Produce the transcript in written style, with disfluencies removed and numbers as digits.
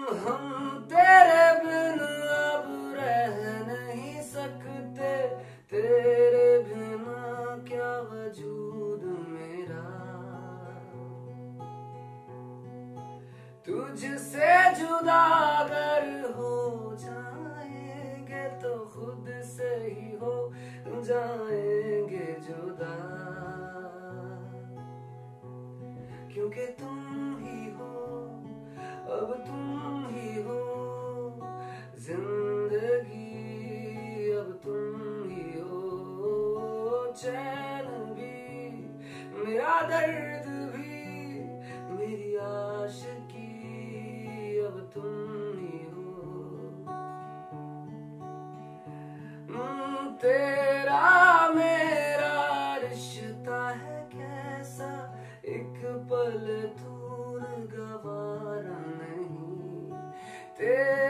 हम तेरे बिन अब रह नहीं सकते, तेरे बिना क्या वजूद मेरा। तुझसे जुदा अगर हो जाएंगे तो खुद से ही हो जाएंगे जुदा, क्योंकि तुम ही हो, अब तुम ही हो जिंदगी, अब तुम ही हो चैन भी, मेरा दर्द भी, मेरी आशिकी, अब तुम ही हो। तेरा मेरा रिश्ता है कैसा, एक पल दूर गवारा नहीं, तेरा